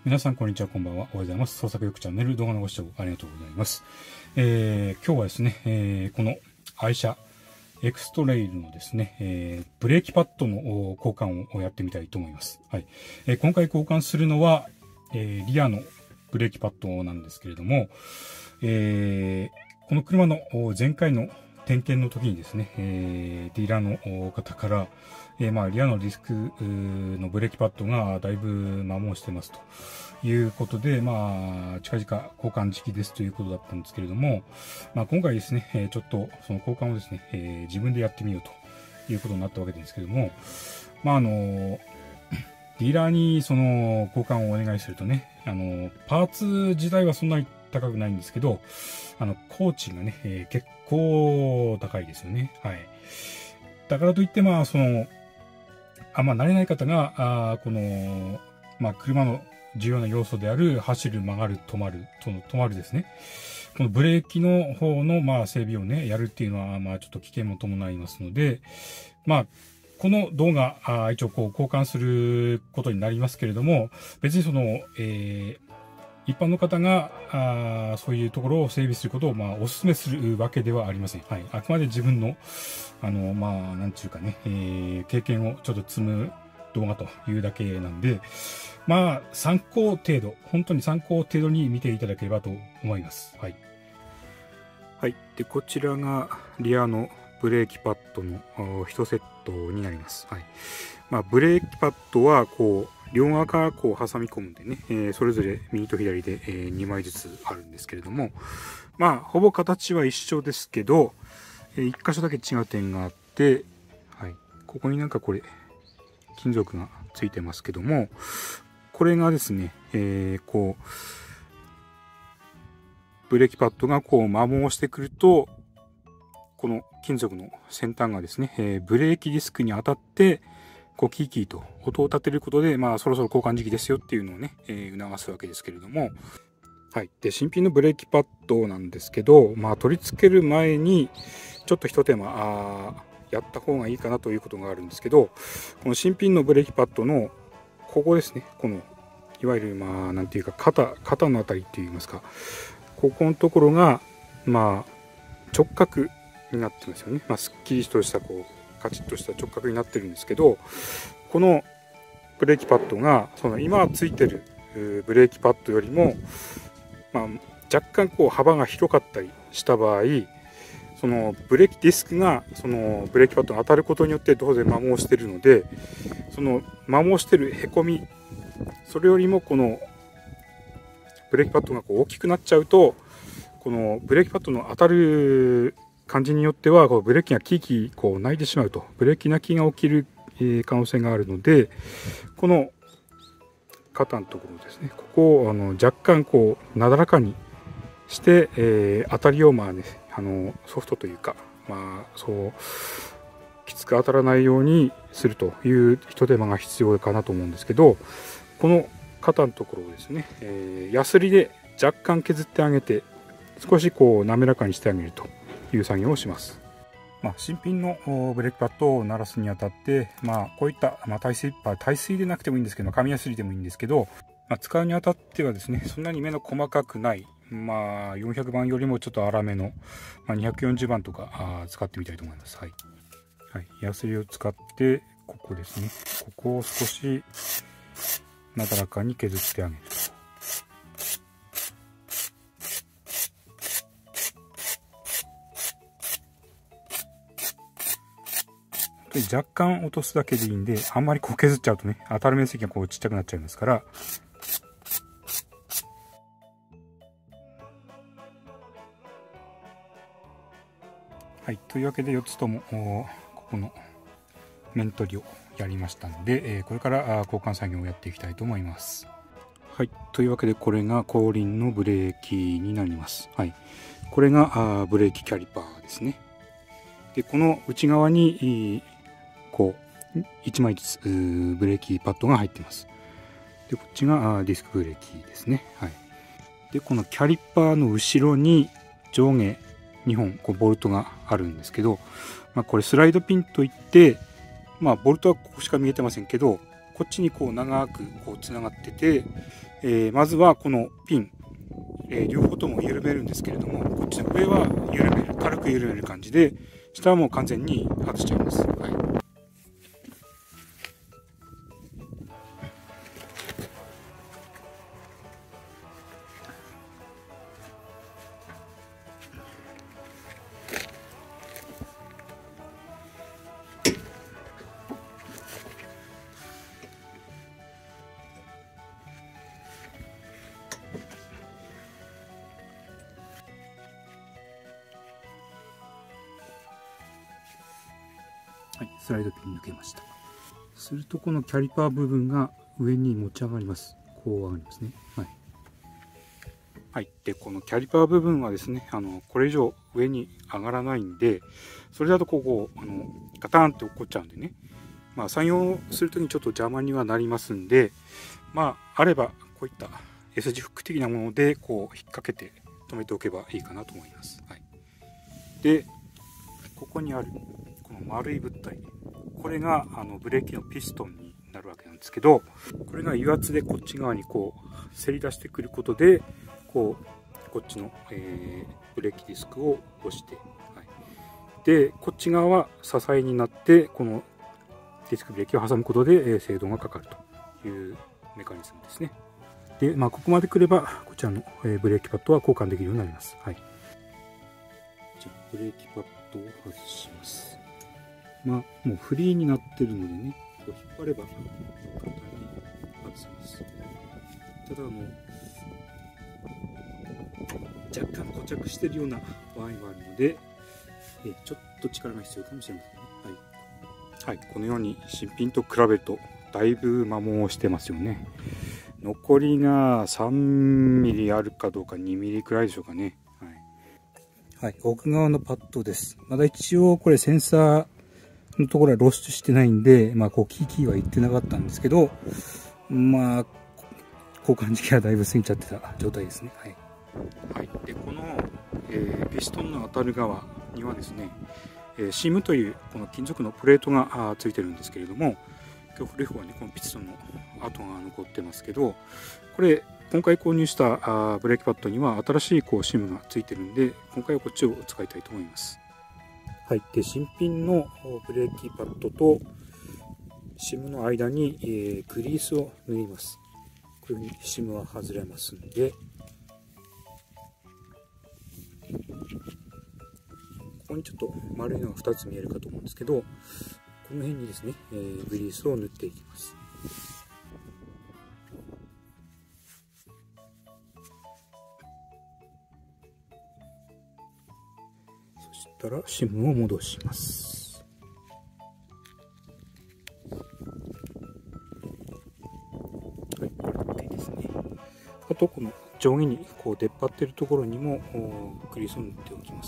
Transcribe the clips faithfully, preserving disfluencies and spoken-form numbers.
皆さん、こんにちは、こんばんは。おはようございます。創作よくチャンネル動画のご視聴ありがとうございます。えー、今日はですね、えー、この愛車エクストレイルのですね、えー、ブレーキパッドの交換をやってみたいと思います。はい。えー、今回交換するのは、えー、リアのブレーキパッドなんですけれども、えー、この車の前回の点検の時にですね、えー、ディーラーの方から、えー、まあ、リアのディスクのブレーキパッドがだいぶ摩耗してますということで、まあ、近々交換時期ですということだったんですけれども、まあ、今回ですね、えー、ちょっとその交換をですね、えー、自分でやってみようということになったわけですけれども、まあ、あの、ディーラーにその交換をお願いするとね、あの、パーツ自体はそんなに高くないんですけど、あの、工賃がね、えー、結構高いですよね。はい。だからといって、まあ、その、あんま慣れない方が、あこの、まあ、車の重要な要素である走る、曲がる、止まる、その止まるですね。このブレーキの方の、まあ、整備をね、やるっていうのは、まあ、ちょっと危険も伴いますので、まあ、この動画、あ一応こう交換することになりますけれども、別にその、えー、一般の方があそういうところを整備することを、まあ、お勧めするわけではありません。はい。あくまで自分の、あの、まあ、なんちゅうかね、えー、経験をちょっと積む動画というだけなんで、まあ、参考程度、本当に参考程度に見ていただければと思います。はい。はい。で、こちらがリアのブレーキパッドのいちセットになります。はい。まあ、ブレーキパッドは、こう、両側からこう挟み込むんでね、えー、それぞれ右と左で、えー、にまいずつあるんですけれども、まあ、ほぼ形は一緒ですけど、えー、いっ箇所だけ違う点があって、はい。ここになんかこれ、金属がついてますけども、これがですね、えー、こう、ブレーキパッドがこう摩耗してくると、この金属の先端がですね、えー、ブレーキディスクに当たって、こうキーキーと音を立てることで、まあ、そろそろ交換時期ですよっていうのをね、えー、促すわけですけれども、はい。で、新品のブレーキパッドなんですけど、まあ、取り付ける前に、ちょっと一手間、あやった方がいいかなということがあるんですけど、この新品のブレーキパッドの、ここですね、この、いわゆる、まあ、なんていうか、肩、肩のあたりっていいますか、ここのところが、まあ、直角になってますよね。まあ、すっきりとした、こう、カチッとした直角になってるんですけど、このブレーキパッドがその今ついてるブレーキパッドよりも、まあ、若干こう幅が広かったりした場合、そのブレーキディスクがそのブレーキパッドに当たることによって当然摩耗してるので、その摩耗してるへこみ、それよりもこのブレーキパッドがこう大きくなっちゃうと、このブレーキパッドの当たる感じによってはこうブレーキがキーキーこう鳴いてしまうと、ブレーキ鳴きが起きる可能性があるので、この肩のところですね、ここをあの若干こうなだらかにして、えー、当たりをまあね、あのソフトというか、まあそうきつく当たらないようにするという一手間が必要かなと思うんですけど、この肩のところをですね、えー、ヤスリで若干削ってあげて、少しこう滑らかにしてあげるという作業をします。まあ、新品のブレーキパッドを鳴らすにあたって、まあ、こういった、まあ、耐水、耐水でなくてもいいんですけど、紙ヤスリでもいいんですけど、まあ、使うにあたってはですね、そんなに目の細かくない、まあ、よんひゃくばんよりもちょっと粗めの、まあ、にひゃくよんじゅうばんとかあ使ってみたいと思います。はい。はい。ヤスリを使って、ここですね。ここを少しなだらかに削ってあげると。若干落とすだけでいいんで、あんまりこう削っちゃうとね、当たる面積がこうちっちゃくなっちゃいますから。はい。というわけでよっつとも、ここの面取りをやりましたので、これから交換作業をやっていきたいと思います。はい。というわけでこれが後輪のブレーキになります。はい。これがブレーキキャリパーですね。で、この内側に、こういちまいずつブレーキパッドが入っています。で、こっちがディスクブレーキですね。はい。で、このキャリパーの後ろに上下にほんこうボルトがあるんですけど、まあ、これスライドピンといって、まあ、ボルトはここしか見えてませんけど、 こっちにこう長くこうつながってて、えー、まずはこのピン、えー、両方とも緩めるんですけれども、こっちの上は緩める、軽く緩める感じで、下はもう完全に外しちゃいます。はい。はい、スライドピン抜けました。するとこのキャリパー部分が上に持ち上がります。こう上がりますね。はい。はい。で、このキャリパー部分はですね、あの、これ以上上に上がらないんで、それだとここ、あの、ガタンって落っこっちゃうんでね。まあ、採用するときにちょっと邪魔にはなりますんで、まあ、あれば、こういった S 字フック的なもので、こう、引っ掛けて止めておけばいいかなと思います。はい。で、ここにある、この丸い物体、これがあのブレーキのピストンになるわけなんですけど、これが油圧でこっち側にこうせり出してくることで、こうこっちの、えー、ブレーキディスクを押して、はい、でこっち側は支えになってこのディスクブレーキを挟むことで、えー、制動がかかるというメカニズムですね。で、まあ、ここまで来ればこちらの、えー、ブレーキパッドは交換できるようになります。はい、じゃあブレーキパッドを外します。まあ、もうフリーになってるのでね、こう引っ張れば簡単に外せます。ただあの若干固着しているような場合があるので、えちょっと力が必要かもしれませんね。はい、はい、このように新品と比べるとだいぶ摩耗してますよね。残りがさんミリあるかどうかにミリくらいでしょうかね。はい、はい、奥側のパッドです。まだ一応これセンサーのところは露出してないんで、まあ、こう、キーキーは言ってなかったんですけど、まあ、交換時期はだいぶ過ぎちゃってた状態ですね。はい。はい。で、この、えー、ピストンの当たる側にはですね、えー、シームというこの金属のプレートがついてるんですけれども、今日古い方はね、このピストンの跡が残ってますけど、これ、今回購入したあブレーキパッドには新しいこうシームがついてるんで、今回はこっちを使いたいと思います。はい、で新品のブレーキパッドとシムの間に、えー、グリースを塗ります。こういうふうにシムは外れますんで、ここにちょっと丸いのがふたつ見えるかと思うんですけど、この辺にですね、えー、グリースを塗っていきます。そしたらシムを戻します。はい、これ OK ですね。あとこの上下にこう出っ張っているところにもグリースを塗っておきます。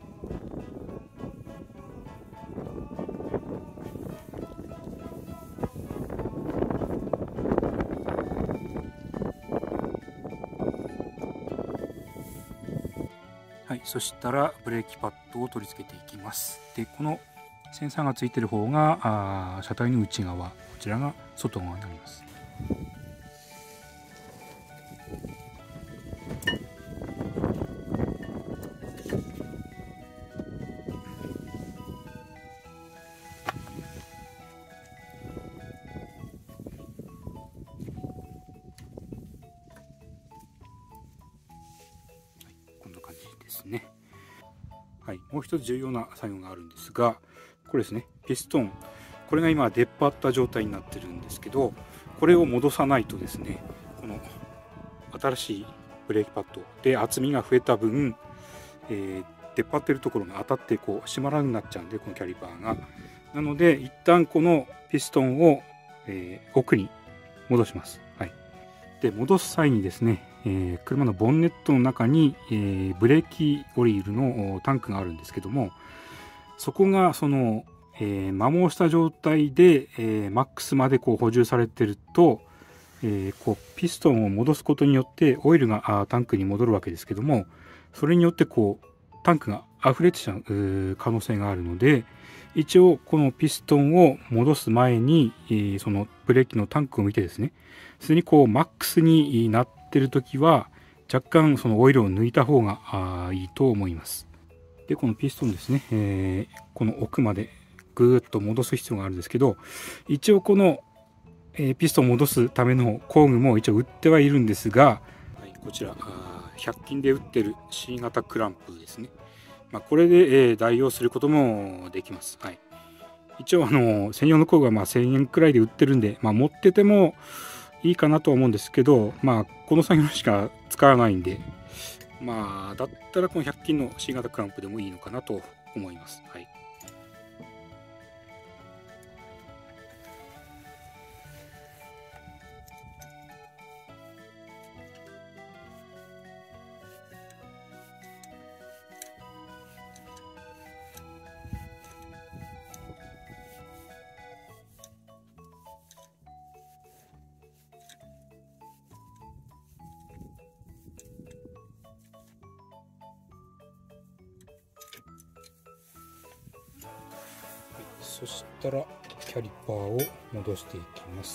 はい、そしたらブレーキパッドを取り付けていきます。で、このセンサーがついている方があ車体の内側、こちらが外側になります。ですね。はい、もう一つ重要な作業があるんですが、これですね、ピストン、これが今出っ張った状態になってるんですけど、これを戻さないとですね、この新しいブレーキパッドで厚みが増えた分、えー、出っ張ってるところが当たってこう閉まらなくなっちゃうんで、このキャリパーが。なので一旦このピストンを、えー、奥に戻します。はい、で戻す際にですね、えー、車のボンネットの中に、えー、ブレーキオイルのタンクがあるんですけども、そこがその、えー、摩耗した状態で、えー、マックスまでこう補充されてると、えー、こうピストンを戻すことによってオイルがタンクに戻るわけですけども、それによってこうタンクが溢れてしまう可能性があるので、一応このピストンを戻す前にそのブレーキのタンクを見てですね、すでにこうマックスになってる時は若干そのオイルを抜いた方がいいと思います。でこのピストンですね、えー、この奥までぐーっと戻す必要があるんですけど、一応このえー、ピストンを戻すための工具も一応売ってはいるんですが、はい、こちらひゃく均で売ってる C 型クランプですね。まあ、これで、えー、代用することもできます。はい、一応あの専用の工具はまあせんえんくらいで売ってるんで、まあ、持っててもいいかなとは思うんですけど、まあ、この作業しか使わないんで、まあ、だったらこのひゃく均の C 型クランプでもいいのかなと思います。はい、そしたらキャリパーを戻していきます。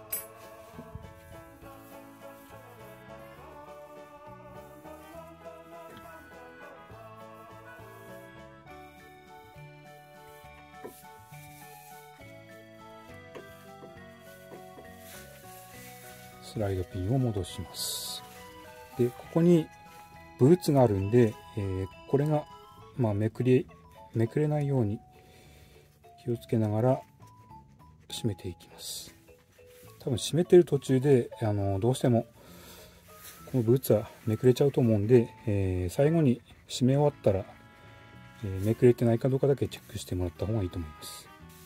スライドピンを戻します。でここにブーツがあるんで、えー、これが、まあ、めくりめくれないように気をつけながら締めていきます。多分締めてる途中であのどうしてもこのブーツはめくれちゃうと思うんで、えー、最後に締め終わったら、えー、めくれてないかどうかだけチェックしてもらった方がいいと思います。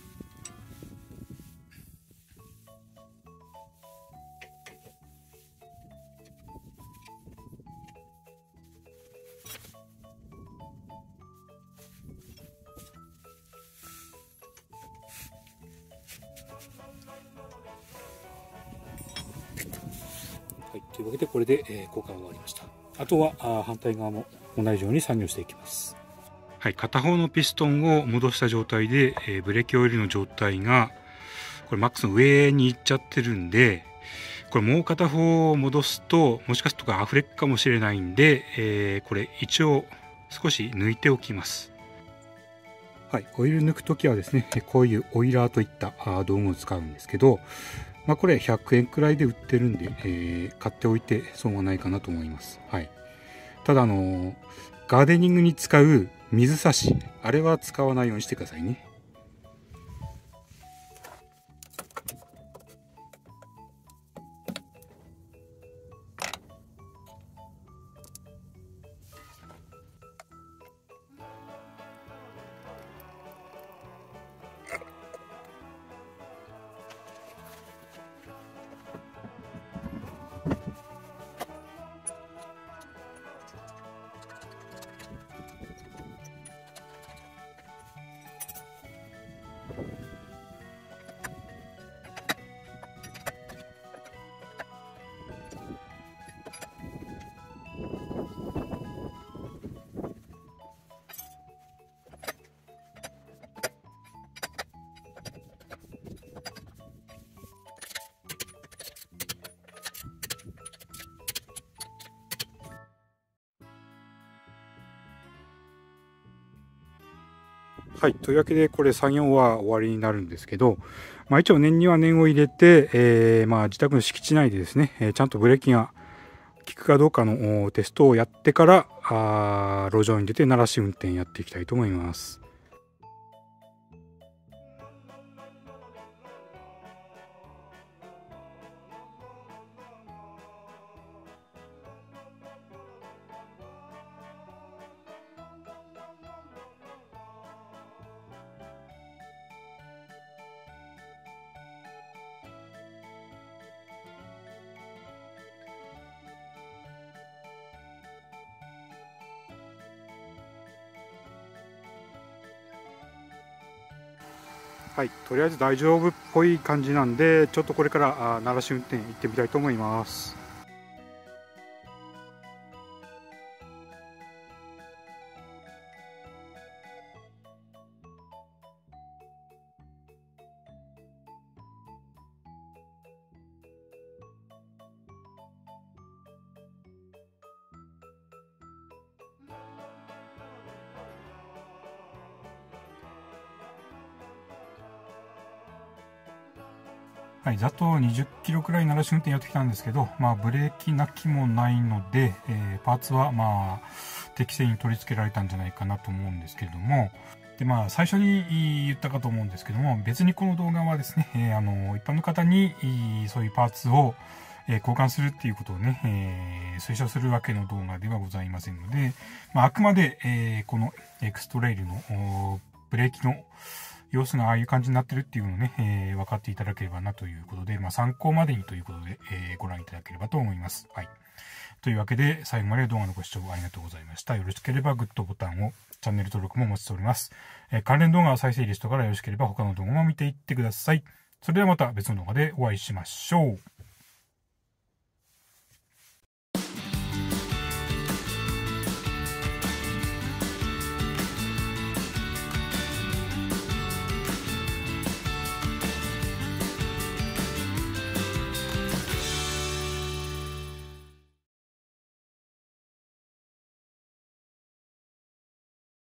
はい、というわけでこれで、えー、交換終わりました。あとはあ反対側も同じように作業していきます。はい、片方のピストンを戻した状態で、えー、ブレーキオイルの状態がこれマックスの上に行っちゃってるんで、これもう片方を戻すともしかすると溢れるかもしれないんで、えー、これ一応少し抜いておきます。はい、オイル抜くときはですね、こういうオイラーといった道具を使うんですけど、まあ、これひゃくえんくらいで売ってるんで、えー、買っておいて損はないかなと思います。はい、ただあのー、ガーデニングに使う水差し、あれは使わないようにしてくださいね。はい、というわけでこれ作業は終わりになるんですけど、まあ、一応念には念を入れて、えー、まあ自宅の敷地内でですね、えー、ちゃんとブレーキが効くかどうかのテストをやってからあ路上に出て鳴らし運転やっていきたいと思います。はい、とりあえず大丈夫っぽい感じなんで、ちょっとこれから鳴らし運転行ってみたいと思います。 はい、ざっとにじゅっキロくらい鳴らし運転やってきたんですけど、まあ、ブレーキなきもないので、えー、パーツは、まあ、適正に取り付けられたんじゃないかなと思うんですけれども、で、まあ、最初に言ったかと思うんですけども、別にこの動画はですね、えー、あの、一般の方に、そういうパーツを、えー、交換するっていうことをね、えー、推奨するわけの動画ではございませんので、まあ、あくまで、えー、このエクストレイルのブレーキの様子がああいう感じになってるっていうのをね、えー、分かっていただければなということで、まあ、参考までにということで、えー、ご覧いただければと思います。はい。というわけで、最後まで動画のご視聴ありがとうございました。よろしければグッドボタンを、チャンネル登録もお待ちしております。えー、関連動画は再生リストからよろしければ他の動画も見ていってください。それではまた別の動画でお会いしましょう。